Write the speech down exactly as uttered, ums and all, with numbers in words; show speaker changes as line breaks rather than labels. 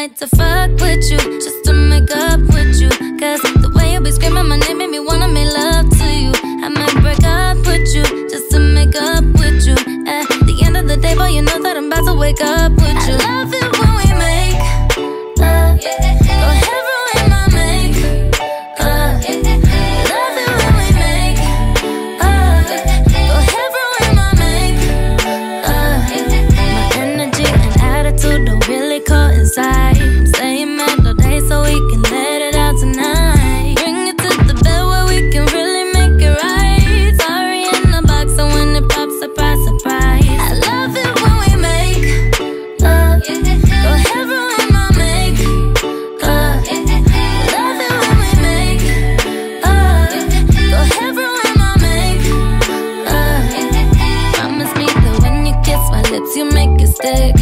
night to fuck with you, just to make up with you. Cause the way you be screaming my name made me wanna make love to you. I might break up with you, just to make up with you. At the end of the day, boy, you know that I'm about to wake up with you. I love it when we make love. Go ahead, ruin my make love. Love it when we make love. Go ahead, ruin my make love. My energy and attitude don't really coincide. I'm staying mad all day so we can let it out tonight. Bring it to the bed where we can really make it right. Sorry in the box, so when it pops, surprise, surprise. I love it when we make love. Go ahead, ruin my make love. Love it when we make love. Go ahead, ruin my make love. Promise me that when you kiss my lips, you make it stick.